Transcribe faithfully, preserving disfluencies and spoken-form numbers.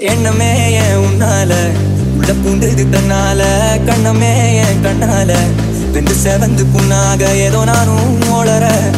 எண்ணமே ஏன் உன்னால உள்ள பூண்டுது தன்னால கண்ணமே ஏன் கண்ணால வெந்து செவந்து புண்ணாக ஏதோ நானும் ஓளற